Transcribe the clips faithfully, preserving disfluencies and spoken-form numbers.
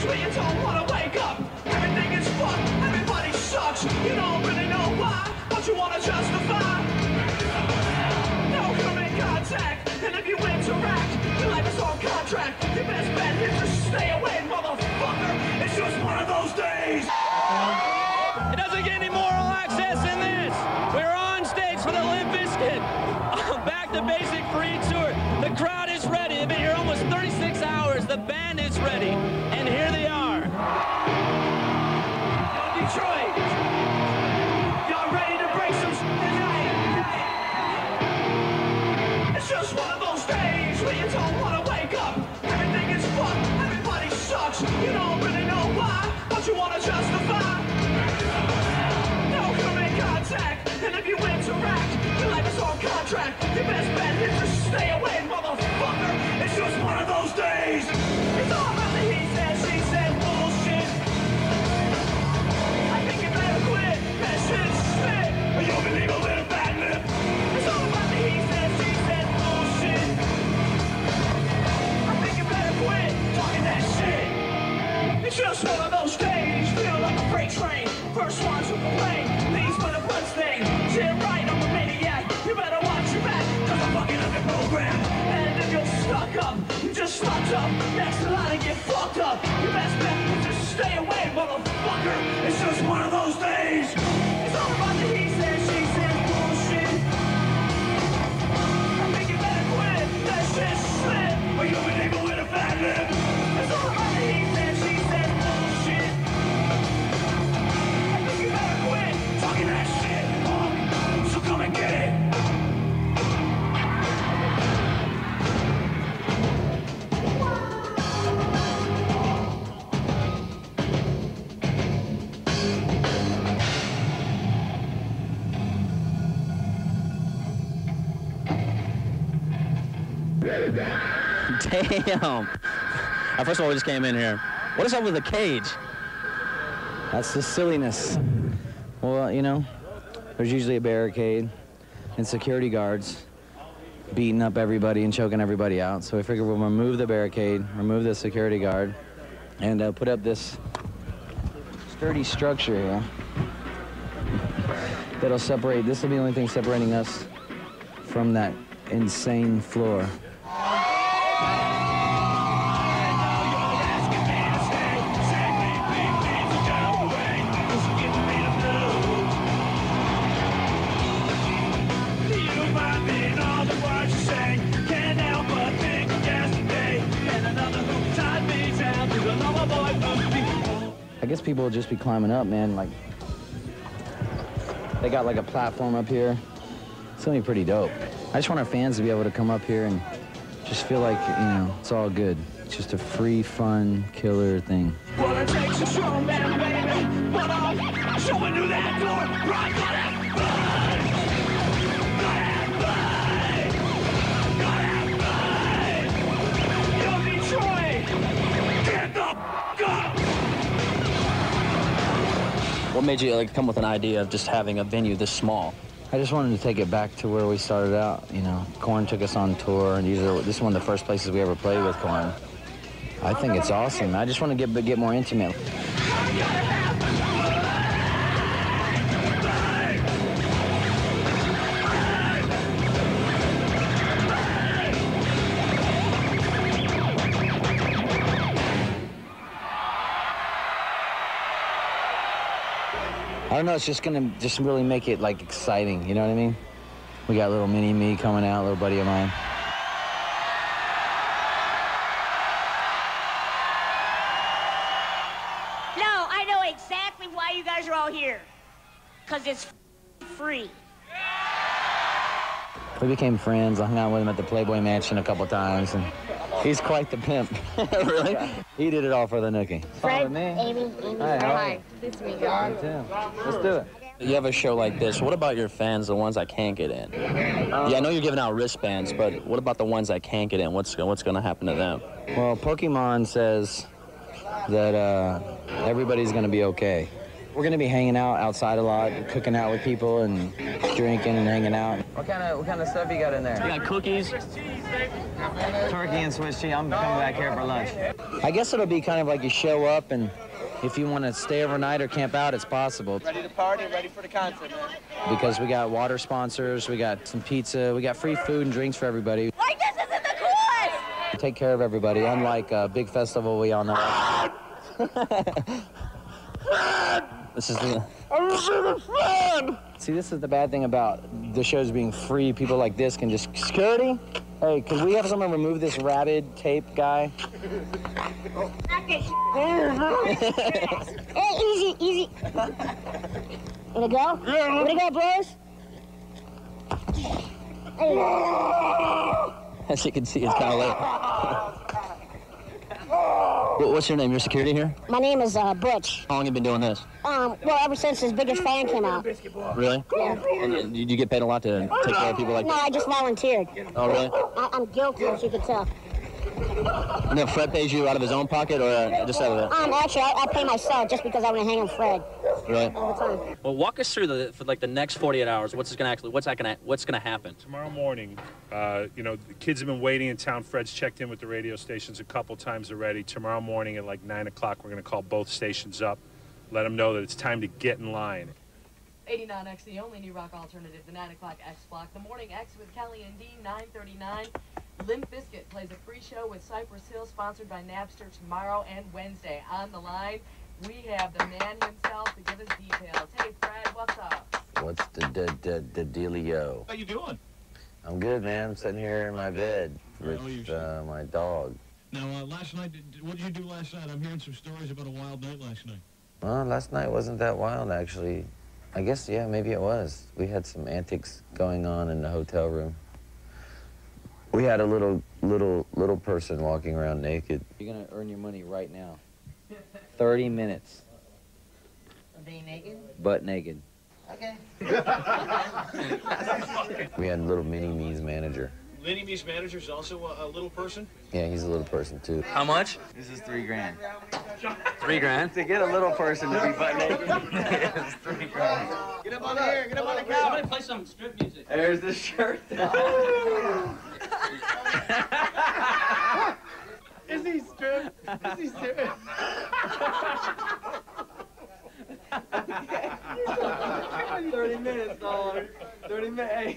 days where you don't want to wake up. Everything is fucked, everybody sucks. You don't really know why, but you want to justify. No human contact, and if you interact, your life is on contract. Your best bet is to stay away, motherfucker. It's just one of those days. It doesn't get any moral access than this. We're on stage for the Limp Bizkit Back to Basic Free Tour. The crowd is ready. They've been here almost thirty-six hours. The band is ready, and here they are. Detroit, y'all ready to break some tonight? It's just one of those days where you don't want to wake up. Everything is fucked, everybody sucks. You don't really know why, but you want to justify. No human contact, and if you interact, your life is on contract. Your best bet is to stay away, motherfucker. It's just one of those days. It's all about the he said, she said bullshit. I think you better quit. That shit's shit. Or you'll be leaving with a bad lip. It's all about the he said, she said bullshit. I think you better quit talking that shit. It's just one of those days. Feel like a freight train. First ones with the plane. These for the blood stain. Sit right on the maniac. You better watch your back, cause I'm fucking up your program. And if you're stuck up, you just stuck up. Next in line and get fucked up. Your best bet is just stay away, motherfucker. It's just one of those days. It's all about the he said, she said bullshit. I think you better quit. That shit's shit. Or you'll be leaving with a bad lip. It's all about the he said, she said bullshit. I think you better quit talking that shit, punk. So come and get it. Damn. Uh, first of all, we just came in here. What is up with the cage? That's the silliness. Well, you know, there's usually a barricade and security guards beating up everybody and choking everybody out. So we figured we'll remove the barricade, remove the security guard, and uh, put up this sturdy structure here that'll separate. This will be the only thing separating us from that insane floor. I guess people will just be climbing up, man. Like, they got like a platform up here. It's gonna be pretty dope. I just want our fans to be able to come up here and just feel like, you know, it's all good. It's just a free, fun, killer thing. Well, it takes a strong man, baby. But I'm showing you that door. Right, got that blood. Got that blood. Got that blood. Yo, Detroit. Get the f*** up. What made you like come with an idea of just having a venue this small? I just wanted to take it back to where we started out. You know, Korn took us on tour, and these are this is one of the first places we ever played with Korn. I think it's awesome. I just want to get get more intimate. I don't know, it's just gonna just really make it like exciting, you know what I mean? We got little mini me coming out, little buddy of mine. No, I know exactly why you guys are all here. Because it's free. We became friends. I hung out with him at the Playboy Mansion a couple times, and he's quite the pimp. Really? Yeah. He did it all for the nookie. Fred, me. Amy, Amy. Hi, how are you? Nice to meet you. Me too. Let's do it. You have a show like this. What about your fans, the ones that can't get in? Um, Yeah, I know you're giving out wristbands, but what about the ones that can't get in? What's what's going to happen to them? Well, Pokemon says that uh, everybody's going to be okay. We're going to be hanging out outside a lot, cooking out with people and drinking and hanging out. What kind of what kind of stuff you got in there? We got cookies, Turkey and Swiss cheese. I'm coming back here for lunch. I guess it'll be kind of like you show up, and if you want to stay overnight or camp out, it's possible. Ready to party, ready for the concert, man. Because we got water sponsors, we got some pizza, we got free food and drinks for everybody. Like this isn't the coolest! Take care of everybody, unlike a big festival we all know. This is the... See, this is the bad thing about the shows being free. People like this can just... Security? Hey, could we have someone remove this rabid tape guy? Hey, easy, easy. Wanna go? Yeah. Wanna go, bros? As you can see, it's kind of late. What's your name? Your security here? My name is uh, Butch. How long have you been doing this? Um, well, ever since his biggest fan came out. Really? Yeah. And did you get paid a lot to take care of people like No, that? I just volunteered. Oh, really? I I'm guilty, as you can tell. And then Fred pays you out of his own pocket, or uh, just out of it? Um, actually, I, I pay myself just because I want to hang on Fred Really? all the time. Well, walk us through the for like the next forty-eight hours. What's going to actually? What's that going to? What's going to happen? Tomorrow morning, uh, you know, the kids have been waiting in town. Fred's checked in with the radio stations a couple times already. Tomorrow morning at like nine o'clock, we're going to call both stations up, let them know that it's time to get in line. eighty-nine X, the only new rock alternative, the nine o'clock X block. The morning X with Kelly and Dean, nine thirty-nine. Limp Bizkit plays a free show with Cypress Hill, sponsored by Napster, tomorrow and Wednesday. On the line, we have the man himself to give us details. Hey, Fred, what's up? What's the, the, the, the dealio? How you doing? I'm good, man. I'm sitting here in my bed with Oh, you uh, my dog. Now, uh, last night, did, what did you do last night? I'm hearing some stories about a wild night last night. Well, last night wasn't that wild, actually. I guess, yeah, maybe it was. We had some antics going on in the hotel room. We had a little, little, little person walking around naked. You're gonna earn your money right now. thirty minutes. Being naked? Butt naked. Okay. We had a little mini-me's manager. Mini-me's manager is also a, a little person? Yeah, he's a little person, too. How much? This is three grand. Three grand. To get a little person to be butt naked, it's three grand. Get up on here, get up on the couch. Somebody play some strip music. There's the shirt. Is he stripped? Is he stripped? thirty minutes, dog. thirty minutes.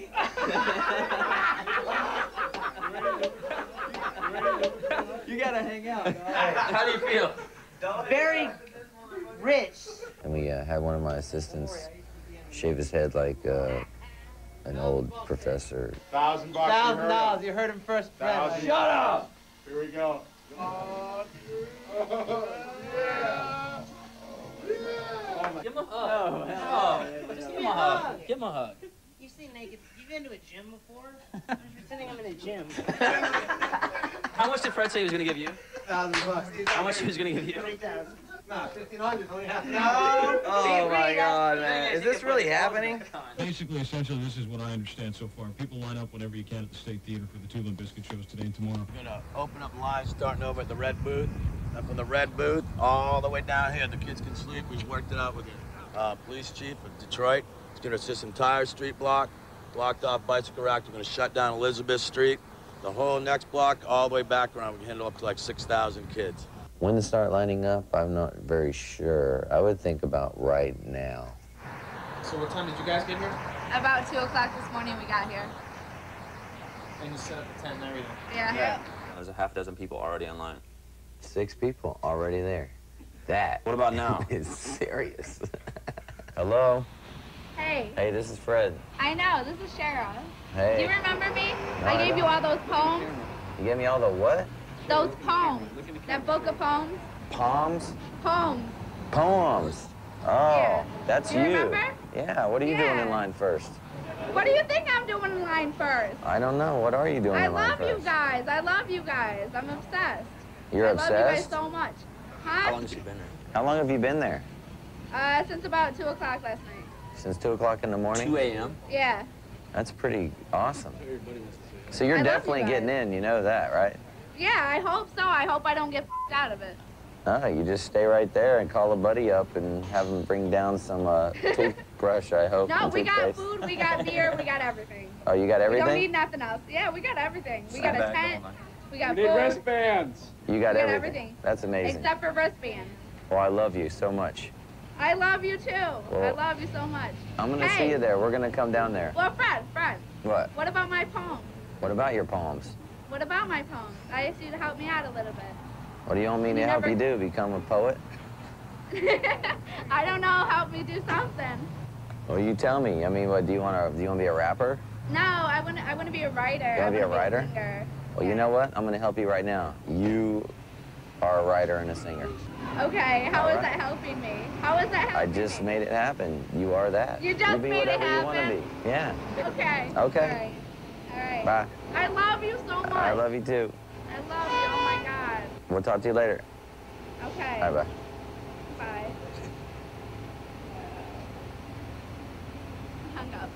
You gotta hang out, dog. How do you feel? Very rich. And we uh, had one of my assistants shave his head like uh, an old professor. Thousand bucks. Thousand dollars. You heard him first, Fred. Shut up. Here we go. Give him a hug. Oh, just give him a hug. Give him a hug. You've seen naked. You've been to a gym before? I'm pretending I'm in a gym. How much did Fred say he was going to give you? Thousand bucks. How much he was going to give you? Nah, fifteen hundred. Only half. Oh my God, man! Is this really happening? Basically, essentially, this is what I understand so far. People line up whenever you can at the State Theater for the two Limp Bizkit shows today and tomorrow. We're gonna open up live, starting over at the red booth. And from the red booth all the way down here, the kids can sleep. We've worked it out with the uh, police chief of Detroit. He's gonna assist entire street block, blocked off bicycle rack. We're gonna shut down Elizabeth Street, the whole next block, all the way back around. We can handle up to like six thousand kids. When to start lining up, I'm not very sure. I would think about right now. So what time did you guys get here? About two o'clock this morning we got here. And you set up the tent and everything. Yeah. yeah. There's a half dozen people already online. Six people already there. That. What about now? Is serious. Hello? Hey. Hey, this is Fred. I know, this is Shara. Hey. Do you remember me? No, I I gave you don't. all those poems. You gave me all the what? Those poems. That book of poems. Palms? Poems. Poems. Oh, Yeah. that's You you. remember? Yeah, what are you doing Yeah. in line first? What do you think I'm doing in line first? I don't know. What are you doing I in line love first? you guys. I love you guys. I'm obsessed. You're I obsessed? love you guys so much. How Huh? long has she been there? How long have you been there? Uh, since about two o'clock last night. Since two o'clock in the morning? two A M Yeah. That's pretty awesome. So you're I love you definitely guys. getting in, you know that, right? Yeah, I hope so. I hope I don't get f***ed out of it. Oh, you just stay right there and call a buddy up and have him bring down some uh, toothbrush, I hope. No, and we got toothpaste. food, we got beer, we got everything. Oh, you got We everything? don't need nothing else. Yeah, we got everything. We got a back, tent. We got We need food. wristbands. You got We got everything. everything. That's amazing. Except for wristbands. Well, I love you so much. I love you too. I Well, love you so much. I'm gonna Hey. see you there. We're gonna come down there. Well, Fred, Fred, What? what about my poems? What about your poems? What about my poems? I asked you to help me out a little bit. What do you want me to You help never- you do? Become a poet? I don't know. Help me do something. Well, you tell me. I mean, what do you want to? Do you want to be a rapper? No, I want to. I want to be a writer. You wanna I be a wanna writer? singer. Well, you know what? I'm gonna help you right now. You are a writer and a singer. Okay. How All is right. that helping me? How is that I helping just me? made it happen. You are that. You just you be made it whatever you want to happen? be. Yeah. Okay. Okay. All right. All right. Bye. I love you so much. I love you too. I love you. Oh my God. We'll talk to you later. Okay. Bye bye. Bye. Hung up.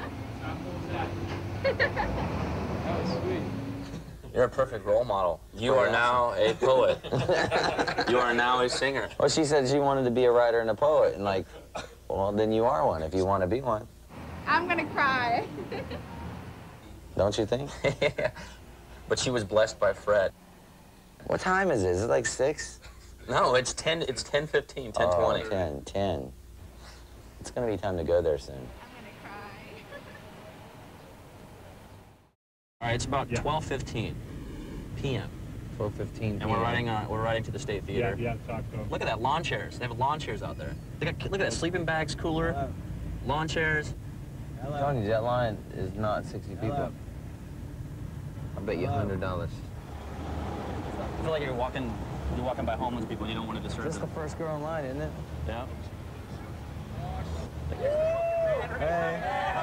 That was sweet. You're a perfect role model. You are now a poet. You are now a singer. Well, she said she wanted to be a writer and a poet, and like, well, then you are one if you want to be one. I'm gonna cry. Don't you think? But she was blessed by Fred. What time is it? Is it like six? No, it's ten. It's ten fifteen, ten twenty. Oh, ten, ten. It's gonna be time to go there soon. All right, it's about Yeah. twelve fifteen p m twelve fifteen. And we're riding on. We're riding to the State Yeah, Theater. yeah, talk to him. Look at that lawn chairs. They have lawn chairs out there. They got, look at that sleeping bags, cooler, lawn chairs. I'm telling you, that line is not sixty people. Hello. I bet you a hundred dollars. I feel like you're walking. You're walking by homeless people and you don't want to disturb This is the them. first girl in line, isn't it? Yeah. Hey.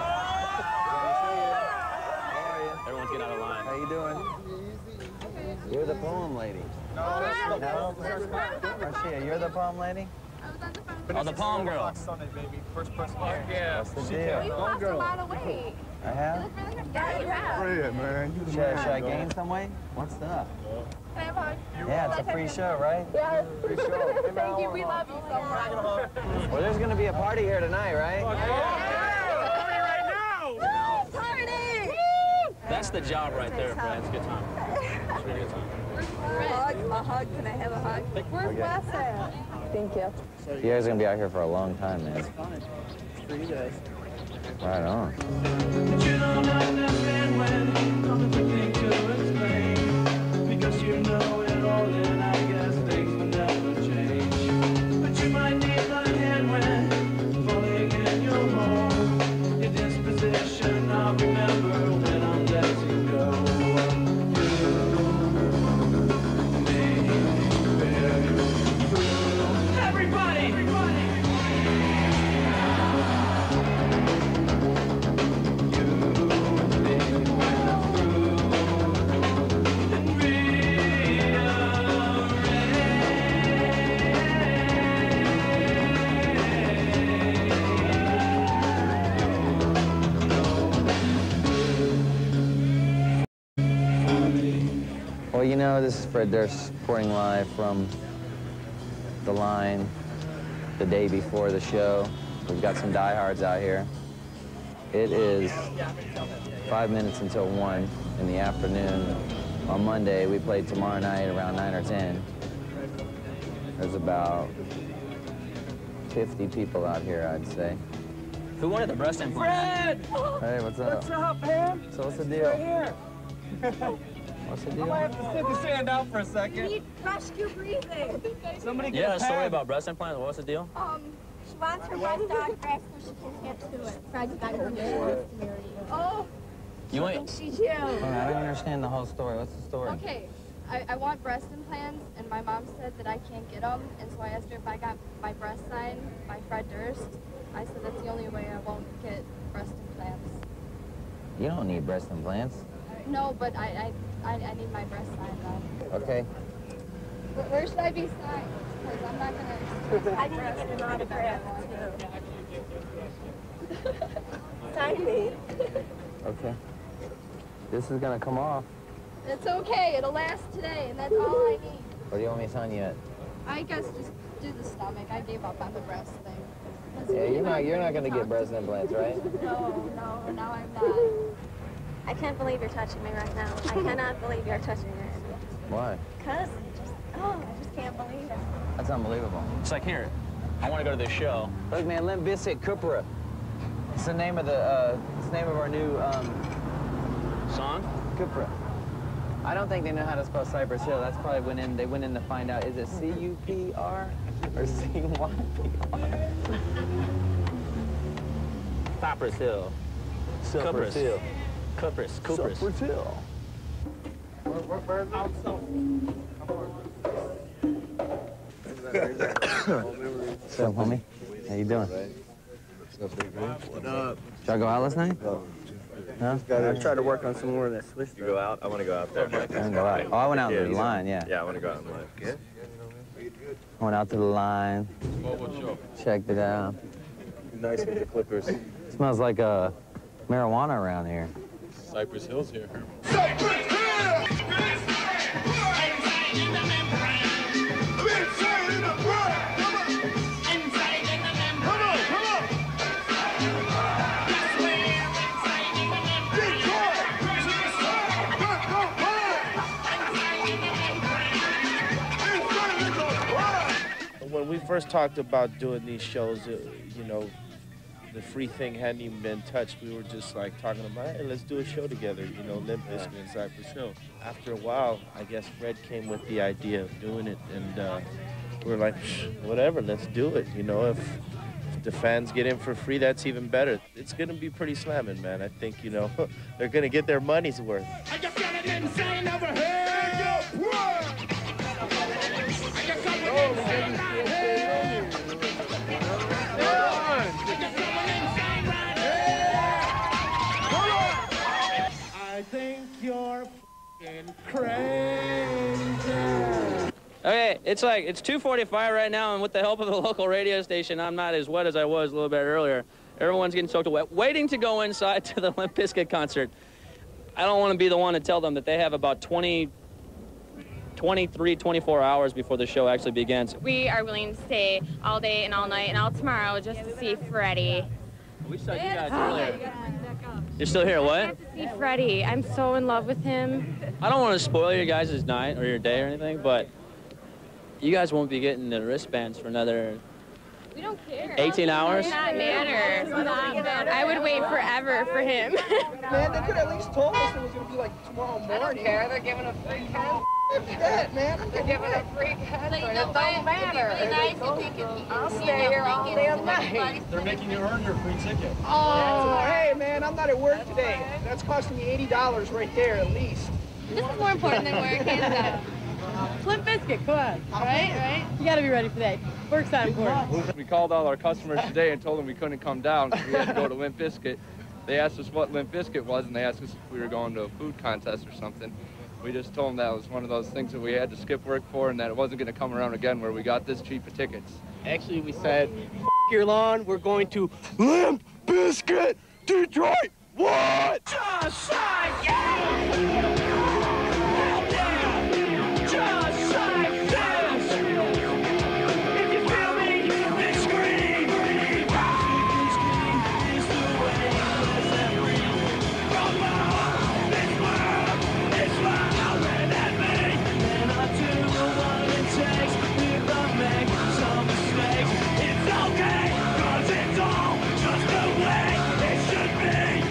Everyone's getting out of line. How you doing? You're the poem lady. No, that's no. Marcia, you're the poem lady? Oh, the poem girl. Sunday, baby. First person. Yeah. What's the You deal? lost a lot of weight. I have? Yeah, you have. Fred, man. You the Should, man, should I dog. gain some weight? What's up? Can I have a hug? Yeah, it's a free show, right? Yes. Free show. Thank you. We love you so much. Well, there's gonna be a party here tonight, right? Party! That's the job right there, Fred. It's a good time. It's a really good time. A hug, a hug. Can I have a hug? Where's Wes at? Thank you. You guys are gonna be out here for a long time, man. Right on. You don't understand when it comes to things to explain. Because you know it all, and I guess things will never change. But you might need a hand when falling in your home. Your disposition, I'll remember when I'm letting go. Everybody! Everybody! Well, you know, this is Fred Durst reporting live from the line the day before the show. We've got some diehards out here. It is five minutes until one in the afternoon. On Monday, we played tomorrow night around nine or ten. There's about fifty people out here, I'd say. Who wanted the breast implant? Fred! Hey, what's up? What's up, man? So what's the deal? Right here. What's the I deal? might have to sit this hand out for a We second. need rescue breathing. Somebody get Yeah, a a story pad. about breast implants. What's the deal? Um, she wants her breast autographed so she can tattoo it. Fred got her married. Oh, You ain't. she's you. I don't understand the whole story. What's the story? Okay, I, I want breast implants, and my mom said that I can't get them, and so I asked her if I got my breast signed by Fred Durst. I said that's the only way I won't get breast implants. You don't need breast implants. No, but I I, I, I need my breast signed though. Okay. Where, where should I be signed? Because I'm not gonna. I need to get an autograph too. Sign me. Okay. This is gonna come off. It's okay. It'll last today, and that's all I need. What do you want me to sign you at? I guess just do the stomach. I gave up on the breast thing. 'Cause Yeah, we you're not don't you're not really gonna talk get breast to implants, right? No, no, no, I'm not. I can't believe you're touching me right now. I cannot believe you're touching me right now. Why? Because, just, oh, I just can't believe it. That's unbelievable. It's like, here, I want to go to this show. Look, man, Limp Bizkit Cupra. It's the name of the, uh, it's the name of our new, um... Song? Cupra. I don't think they know how to spell Cypress Hill. That's probably when in, they went in to find out, is it C U P R or C Y P R? Cypress Hill. Cypress Hill. Cypress. Cypress. Cypress Hill. What's up, homie? How you doing? What up? Did y'all go out last night? No. No? I tried to work on some more of that switch. You go out? I want to go out there. I didn't go out. Oh, I went out to the line, yeah. Yeah, I want to go out in the line. Yeah. I went out to the line. Checked it out. Nice with the Clippers. Smells like uh, marijuana around here. Cypress Hill's here. When we first talked about doing these shows, it, you know, the free thing hadn't even been touched. We were just like talking about, hey, let's do a show together, you know, Limp Bizkit and Cypress Hill. After a while, I guess Fred came with the idea of doing it, and uh, we were like, whatever, let's do it. You know, if, if the fans get in for free, that's even better. It's gonna be pretty slamming, man. I think, you know, they're gonna get their money's worth. I just got an insane over here. I think you're f***ing crazy. Okay, it's like, it's two forty-five right now, and with the help of the local radio station, I'm not as wet as I was a little bit earlier. Everyone's getting soaked wet, waiting to go inside to the Limp Bizkit concert. I don't want to be the one to tell them that they have about twenty, twenty-three, twenty-four hours before the show actually begins. We are willing to stay all day and all night and all tomorrow just to see Freddie. We saw you guys earlier. You're still here, what? To see Freddie. I'm so in love with him. I don't want to spoil your guys' night or your day or anything, but you guys won't be getting the wristbands for another We don't care. eighteen hours? It does not matter. I would wait forever for him. Man, they could at least told us it was going to be like tomorrow morning. I don't care. They're giving a free concert. That, man. They're giving a free concert. It don't matter. It'd be nice if we could I'll stay here all damn night. They're making you earn your free ticket. Oh, hey, man, I'm not at work today. That's costing me eighty dollars right there at least. This is more important than work, hands Limp Bizkit, come on. Right, right? You gotta be ready for that. Work's not important. We called all our customers today and told them we couldn't come down because we had to go to Limp Bizkit. They asked us what Limp Bizkit was, and they asked us if we were going to a food contest or something. We just told them that was one of those things that we had to skip work for and that it wasn't going to come around again where we got this cheap of tickets. Actually, we said, F your lawn, we're going to Limp Bizkit Detroit. What? Just like you! Just like this! If you feel me, then scream! It's the way it's every from my heart, this world, it's louder than me. And I do what it takes if I make some mistakes. It's okay, cause it's all just the way it should be.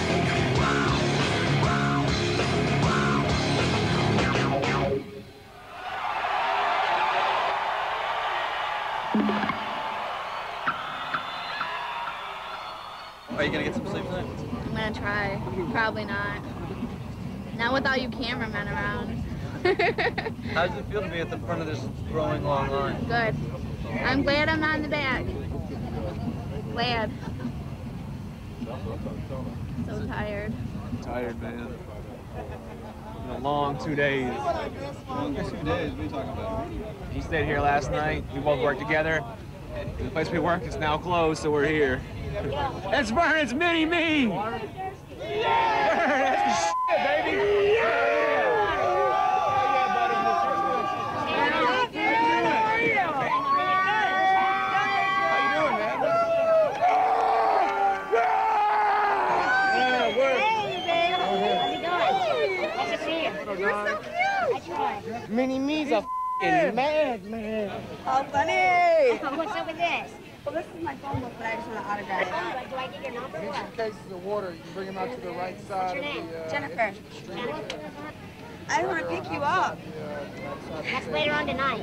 Are you gonna get some sleep tonight? I'm gonna try. Probably not. Not without you cameramen around. How does it feel to be at the front of this growing long line? Good. I'm glad I'm not in the back. Glad. So tired. Tired, man. Been a long two days. Long two days, what are you talking about? He stayed here last night. We both worked together. The place we work is now closed, so we're here. It's Vern, it's Mini Me! Yeah! That's the shit, baby! How funny! What's up with this? Well, this is my phone book, but I just want to autograph it. Do I get your number? These are cases of water. You can bring them out to the right side. What's your name? Of the, uh, Jennifer. Jennifer. I want to pick you up. That's later on tonight.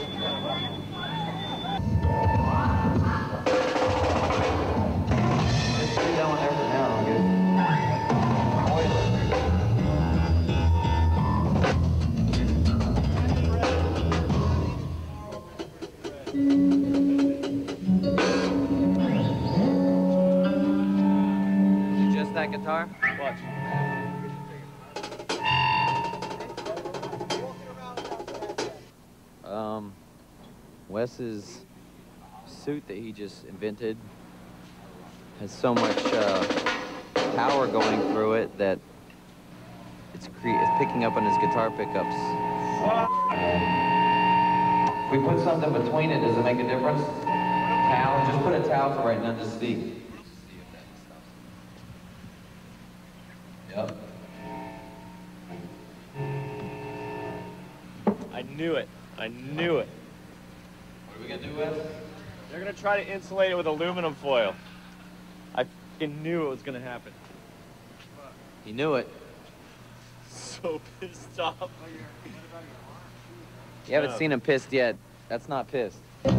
That one there for now, good. Just that guitar? Watch. Um, Wes's suit that he just invented has so much uh, power going through it that it's, cre it's picking up on his guitar pickups. If we put something between it, does it make a difference? Towel? Just put a towel for right now to speak. Yep. I knew it. I knew it. What are we gonna do, Wes? They're gonna try to insulate it with aluminum foil. I fucking knew it was gonna happen. He knew it. So pissed off. You haven't No. seen him pissed yet. That's not pissed.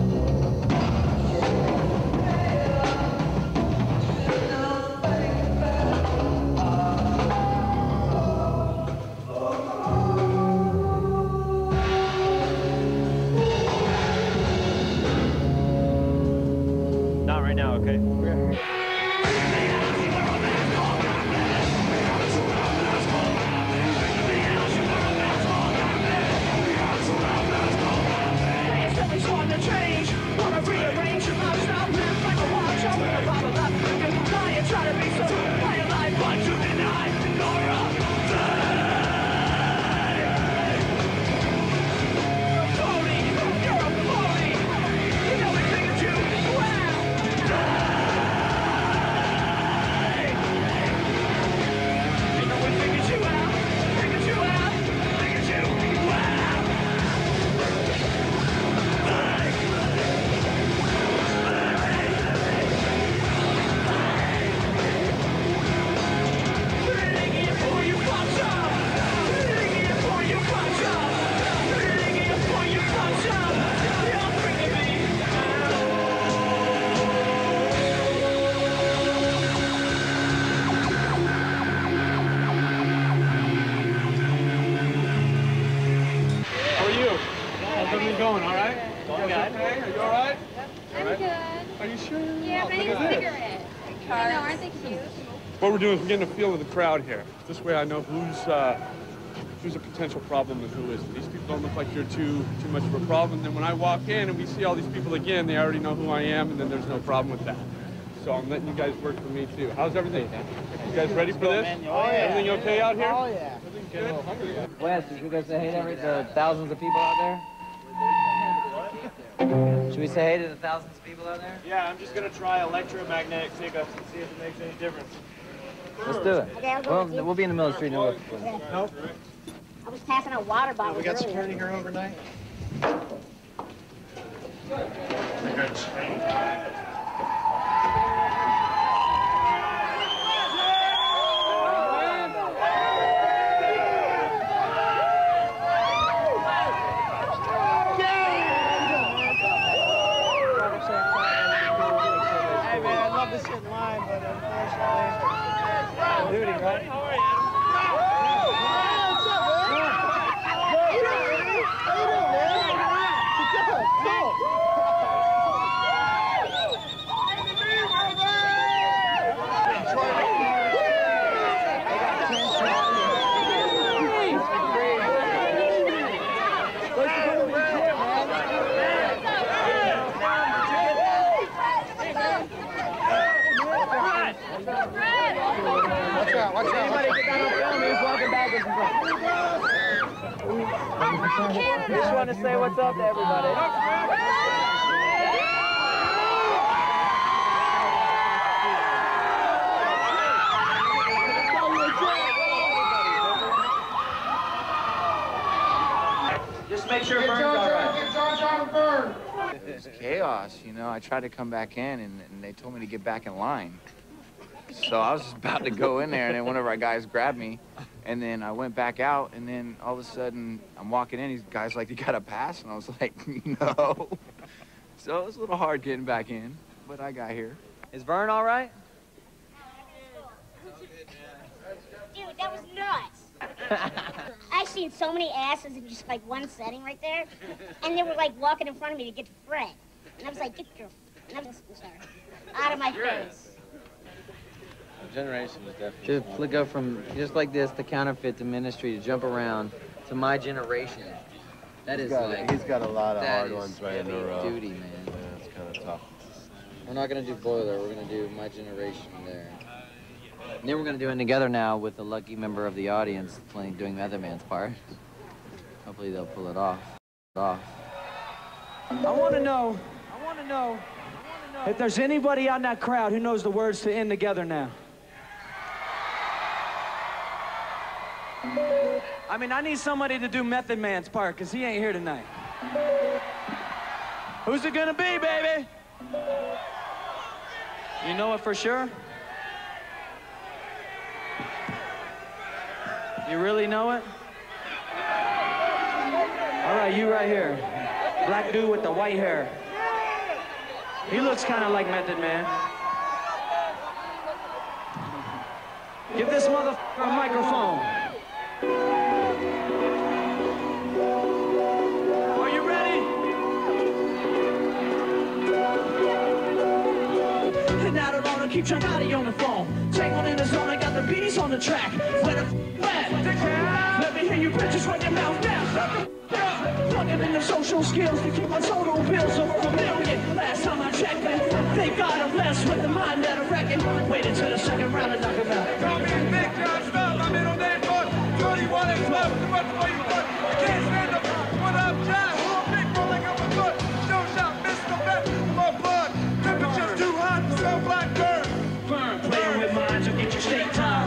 Not right now, okay? Going all right? Going good. Okay? Are you all right? I'm good. Are you sure? Yeah, Oh, but I look need at a this. cigarette. I know, aren't they cute? What we're doing is we're getting a feel of the crowd here. This way I know who's uh, who's a potential problem and who isn't. These people don't look like you're too too much of a problem. Then when I walk in and we see all these people again, they already know who I am, and then there's no problem with that. So I'm letting you guys work for me too. How's everything? You guys ready for this? Oh, yeah. Everything okay out here? Oh, yeah. Everything good? Wes, should we go say hey to every, the thousands of people out there? Should we say hey to the thousands of people out there? Yeah, I'm just gonna try electromagnetic pickups and see if it makes any difference. Let's do it. Okay, I'll go Well, with you. we'll be in the middle of the street. No, Nope. I was passing out water bottles We got earlier. security here overnight. Hey, man, I love this shit in line, but unfortunately, duty, right? How are you? Watch out, watch out. Anybody get down on film, he's walking backwards and forwards. Just want to say what's up to everybody. Just make sure it burns all right. Get George out of burn. It was chaos, you know. I tried to come back in, and, and they told me to get back in line. So I was just about to go in there, and then one of our guys grabbed me, and then I went back out, and then all of a sudden I'm walking in. These guys like, "You got a pass?" And I was like, "No." So it was a little hard getting back in, but I got here. Is Vern all right? Dude, that was nuts. I've seen so many asses in just like one setting right there, and they were like walking in front of me to get to Fred, and I was like, "Get your," and I was sorry, out of my face. The generation was definitely. To flick up from just like this to counterfeit to ministry to jump around to my generation. That He's is got, like he's got a lot of that hard is ones right in a heavy row. duty, man. Yeah, it's kind of tough. We're not gonna do Boiler. We're gonna do My Generation there. And then we're gonna do it together now with a lucky member of the audience playing, doing the other man's part. Hopefully they'll pull it off. Off. I want to know. I want to know if there's anybody out in that crowd who knows the words to End Together Now. I mean, I need somebody to do Method Man's part, because he ain't here tonight. Who's it gonna be, baby? You know it for sure? You really know it? All right, you right here. Black dude with the white hair. He looks kind of like Method Man. Give this motherfucker a microphone. Are you ready? And I don't wanna keep your body on the phone. Tangled in the zone, I got the bees on the track. Where the f at? Let me hear you bitches run your mouth down. Plugging in the social skills to keep my total bills over a million. Last time I checked it, thank God I'm blessed with the mind that I reckon. Waited till the second round and knock him out. Call me Big John Stuff, my middle name was twenty-one and twelve. Too much for you, but you can't stand up. What up, John? Big rolling up a foot. Show shot, Mister Best, more blood. Temperature's too hot, so black burn. Burn, playing with minds will get you state time.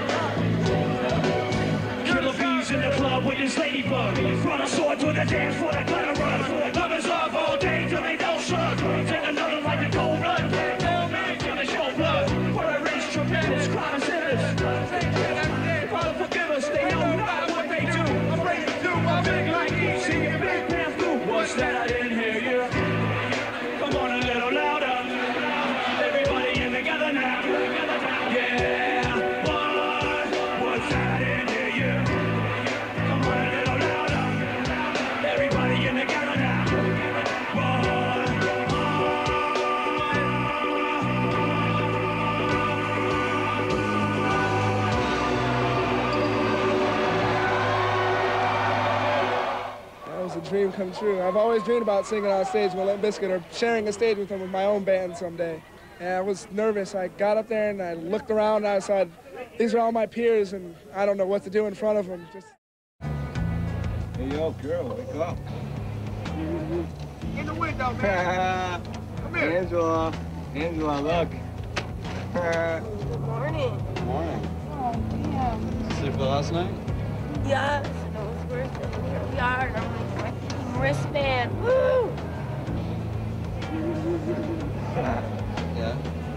Killer bees in the club with this ladybug. Run a sword to the dance for that glitter run. Lovers love all day till they don't shrug. Take another like a cold run. Tell me till they show blood. For I raise tremendous crime and sinners. Father forgive us, they know not what they do. I'm ready to do my big like you. See a big man through. What's that? I didn't hear you. Come on a little louder. Everybody in together now. Yeah. Dream come true. I've always dreamed about singing on stage with Limp Bizkit or sharing a stage with them with my own band someday. And I was nervous. I got up there and I looked around and I said, these are all my peers and I don't know what to do in front of them. Just... Hey, yo, girl, wake up. In the window, man. Come here. Angela. Angela, look. Good morning. Good morning. Oh, damn. Sleep well last night? Yes, and it was worse than here we are. And I'm like, freaking wristband. Woo! Yeah.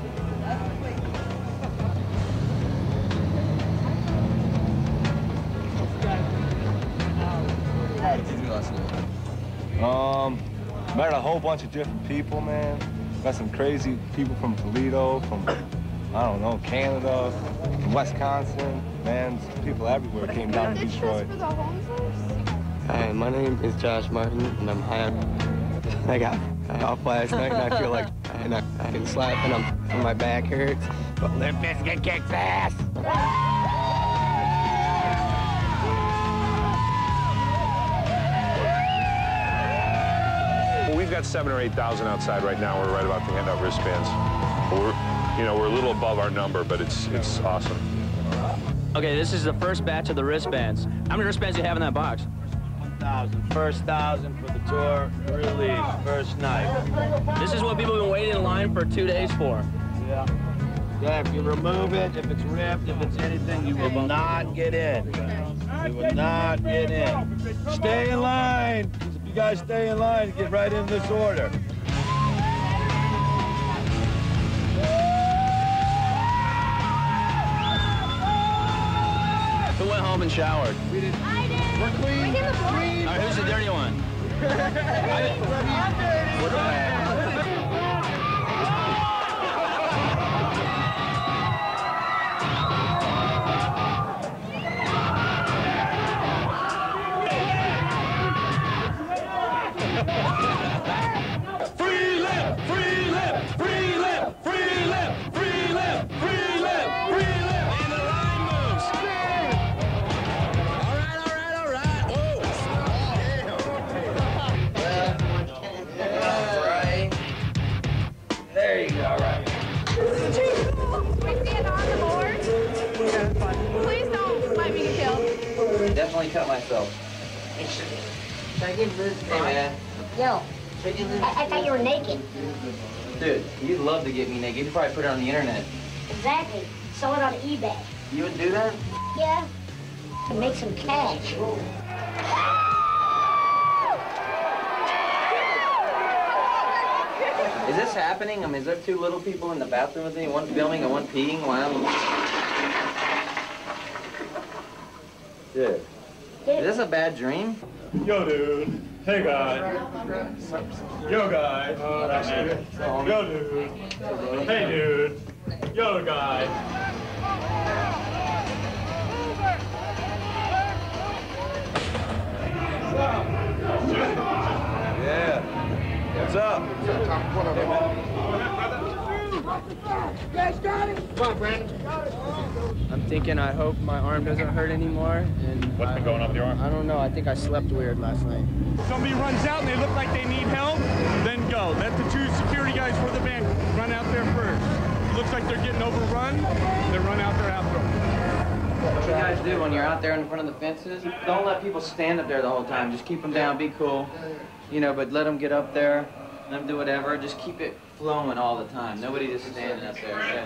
What did you do last night? Um, met a whole bunch of different people, man. Met some crazy people from Toledo, from, I don't know, Canada, from Wisconsin. Man, people everywhere came down to Detroit. Hi, my name is Josh Martin, and I'm high on... I got off last night, and I feel like and I, I can slap, and, I'm, and my back hurts. But Limp Bizkit kicks ass! Well, we've got seven or eight thousand outside right now. We're right about to hand out wristbands. We're, you know, we're a little above our number, but it's it's awesome. Okay, this is the first batch of the wristbands. How many wristbands do you have in that box? one thousand. First thousand for the tour release, first night. This is what people have been waiting in line for two days for. Yeah. Yeah, if you remove it, if it's ripped, if it's anything, you will not get in. You will not get in. Stay in line. You guys stay in line and get right in this order. Who went home and showered? We did. I did. We're clean. We did the clean. All right, who's the dirty one? I'm dirty. What the heck? Free lip, free lip, free lip, free lip, free lip, free lip, free lip. And the line moves. All right, all right, all right. Whoa. All right. There you go. All right. We stand on the board. Please don't let me get killed. Definitely cut myself. Can I get this? Hey, man. Yo, I, I thought you were naked. Dude, you'd love to get me naked. You'd probably put it on the internet. Exactly. Sell it on eBay. You would do that? Yeah. To make some cash. Is this happening? I mean, is there two little people in the bathroom with me? One filming and one peeing while I'm... Dude. Is this a bad dream? Yo, dude. Hey, guy. Yo, guy. Yo, dude. Hey, dude. Yo, guy. Yeah. What's up? Guys, got it. Come on, Brandon. I'm thinking I hope my arm doesn't hurt anymore. And What's been going on with your arm? I don't know. I think I slept weird last night. Somebody runs out and they look like they need help, then go. Let the two security guys for the van run out there first. It looks like they're getting overrun, then run out there after them. What you guys do when you're out there in front of the fences, don't let people stand up there the whole time. Just keep them down, be cool. You know, but let them get up there, let them do whatever. Just keep it flowing all the time. Nobody just standing up there. Yeah.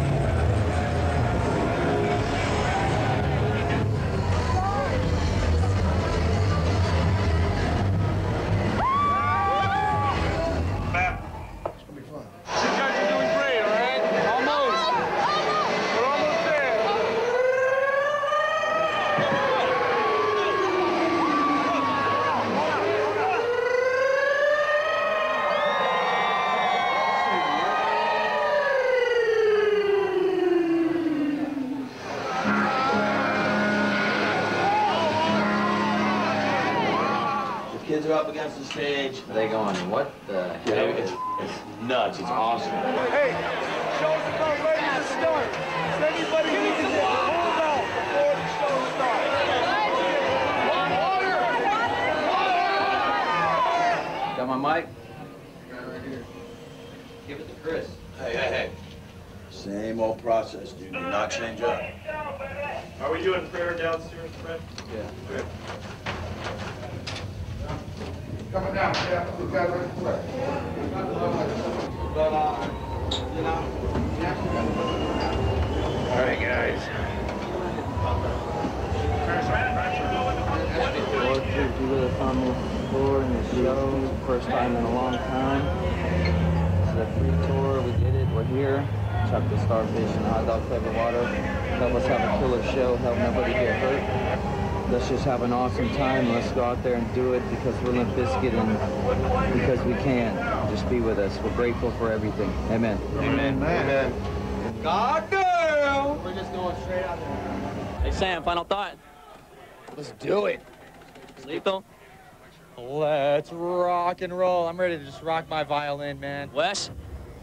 Kids are up against the stage. Are they going, what the hell? It's, it's nuts. It's awesome. Hey, show's about ready to start. Does anybody need to get pulled out before the show starts? Got my mic? Right here. Give it to Chris. Hey, hey, hey. Same old process, dude. Do not change up. Are we doing prayer downstairs, Fred? Yeah. Good. Coming down, yeah. You guys ready to play? But, uh, you know, yeah. All right, guys. Lord, please be with us on this tour and this show. First time in a long time. This is a free tour. We did it. We're here. Chuck the Starfish and Hot Dog Flavor Water. Help us have a killer show. Help nobody get hurt. Let's just have an awesome time. Let's go out there and do it because we're Limp Bizkit and because we can. Just be with us. We're grateful for everything. Amen. Amen. Amen. God damn! We're just going straight out there. Hey, Sam, final thought. Let's do it. Lethal? Let's rock and roll. I'm ready to just rock my violin, man. Wes?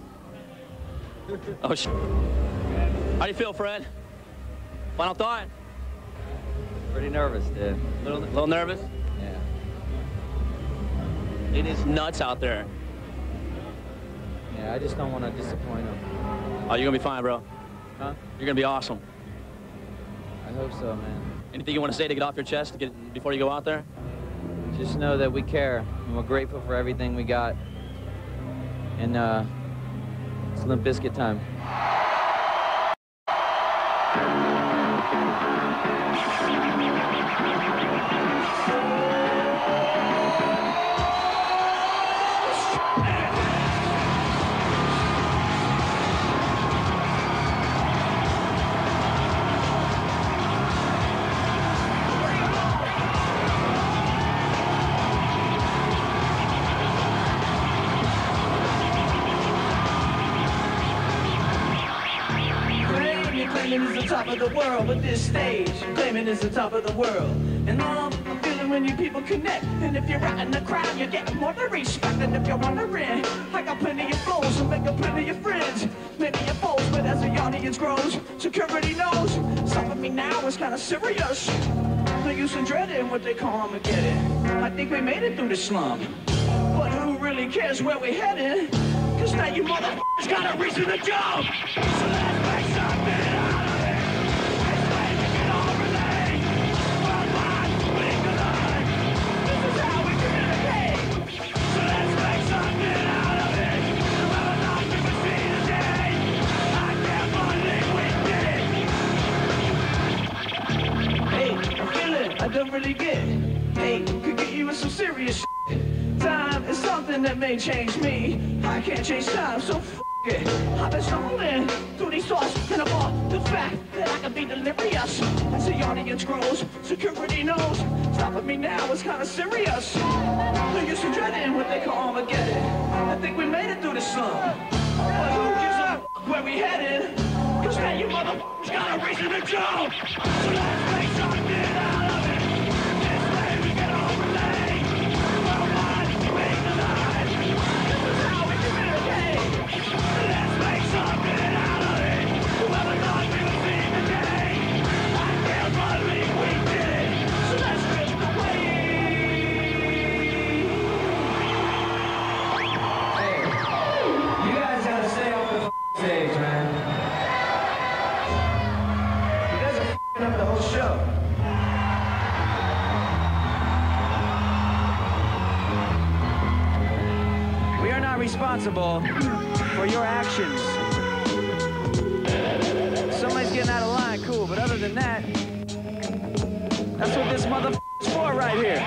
Oh, sh. How do you feel, Fred? Final thought? Pretty nervous, dude. A little, little nervous? Yeah. It is nuts out there. Yeah, I just don't want to disappoint them. Oh, you're going to be fine, bro. Huh? You're going to be awesome. I hope so, man. Anything you want to say to get off your chest to get, before you go out there? Just know that we care, and we're grateful for everything we got. And uh, it's Limp Bizkit time. claiming it's the top of the world, but this stage, claiming it's the top of the world. And all I'm feeling when you people connect, and if you're out in the crowd, you're getting more than respect. And if you're wondering, I got plenty of flows, and make a plenty of friends, many of foes, but as the audience grows, security knows, stopping me now is kind of serious. No use in dreading what they call Armageddon. I think we made it through the slump, but who really cares where we're headed? Cause now you motherfuckers got a reason to jump. So let's make something out of it. This way we can all relate. Worldwide, we collide. This is how we communicate. So let's make something out of it. Whether or not we will see the day, I can't believe we did it. Hey, I feel it, I don't really get it. Hey, could get you in some serious shit. Time is something that may change me. I can't change time, so f it. I've been stumbling through these thoughts and about the fact that I can be delirious. As the audience grows, security knows. Stopping me now is kind of serious. No use in dreading what they call Armageddon. I think we made it through the slump. But who gives a f where we headed? Cause now you motherfuckers got a reason to jump. So let's make something out of it. This way we can all relate. Worldwide, we collide. This is how we communicate. Let's make something out of it. Whoever thought we would see the day, I can't believe we did it. So let's drift away. Hey, you guys gotta stay off the f***ing stage, man. You guys are f***ing up the whole show. We are not responsible for your actions. Somebody's getting out of line, cool, but other than that, that's what this motherfucker's for right here.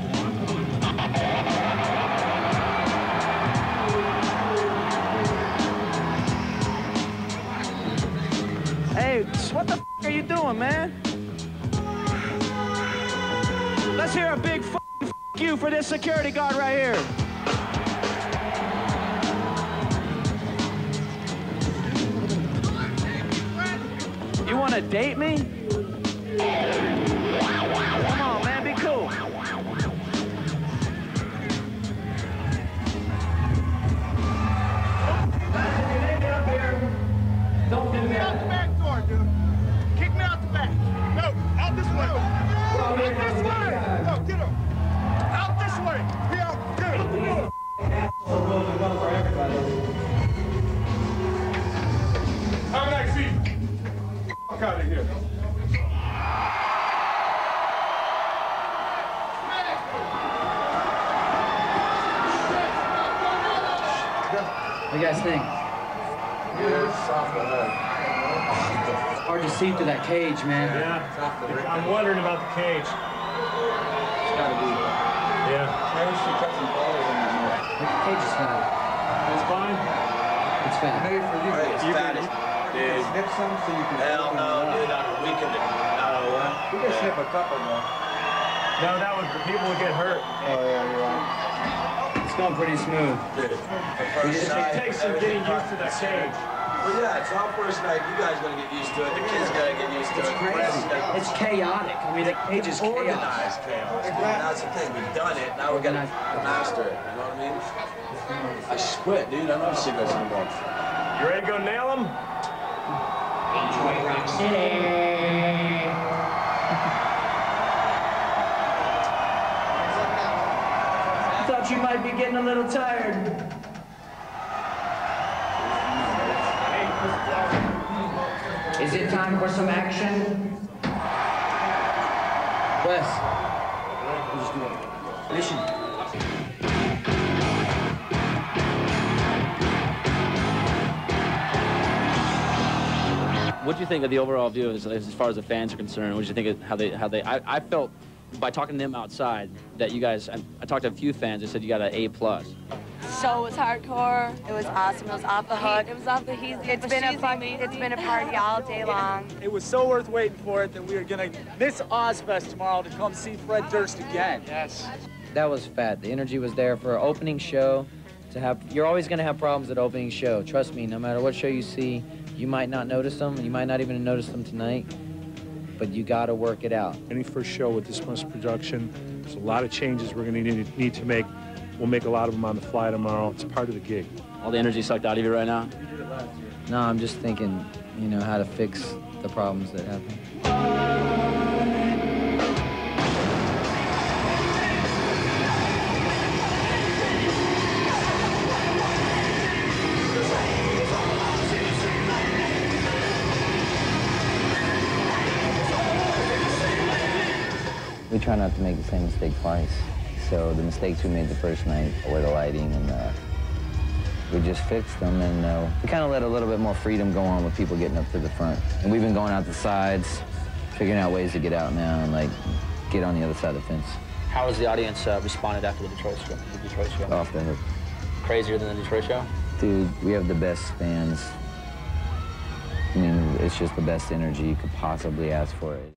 Hey, what the f are you doing, man? Let's hear a big f you for this security guard right here. You want to date me? Come on, man, be cool. Don't do that. Out the back door, dude. Kick me out the back. No, out this way. Out this way. No, get him. Out this way. Be out. Get him. Have a nice seat. Fuck out of here. What do you guys think? Yeah, it's soft the head. It's hard to see through that cage, man. Yeah. I'm wondering about the cage. It's gotta be. Yeah. Maybe we should cut some colors in that more. The cage is fat. It's fine. It's fat. Maybe for you. It's you fat. can, Dude. snip some so you can. Hell no, dude. I- We can. No, what? We can snip a couple though. No, that would people would get hurt. Oh yeah, you're right. It's going pretty smooth. Dude. We just it takes some getting used to that cage. Well, yeah, it's our first night. You guys gotta get used to it. The kids gotta get used to It's it. crazy. It's chaotic. I mean, the cage is chaos. Organized chaos. Dude. That's the thing. We've done it. Now we're gonna master it. You know what I mean? I quit, dude. I don't have cigarettes anymore. You ready to go nail them? Thought you might be getting a little tired. Is it time for some action? Wes. We'll just do it. Mission. What do you think of the overall view as, as far as the fans are concerned? What do you think of how they, how they, I, I felt by talking to them outside that you guys, I, I talked to a few fans, they said you got an A plus. Show was hardcore. It was awesome. It was off the hook. It was off the heat. It's been a fun, it's been a party all day long. It was so worth waiting for it that we are gonna miss Ozfest tomorrow to come see Fred Durst again. Yes. That was fat. The energy was there for an opening show. To have, you're always gonna have problems at opening show. Trust me. No matter what show you see, You might not notice them. You might not even notice them tonight, but you got to work it out. Any first show with this much production, there's a lot of changes we're going to need, need to make. We'll make a lot of them on the fly tomorrow. It's part of the gig. All the energy sucked out of you right now? No, I'm just thinking, you know, how to fix the problems that happen. We try not to make the same mistake twice. So the mistakes we made the first night were the lighting, and uh, we just fixed them, and uh, we kind of let a little bit more freedom go on with people getting up to the front. And we've been going out the sides, figuring out ways to get out now and like get on the other side of the fence. How has the audience uh, responded after the Detroit show? The Detroit show? Off the hook. Crazier than the Detroit show? Dude, we have the best fans. I mean, it's just the best energy you could possibly ask for.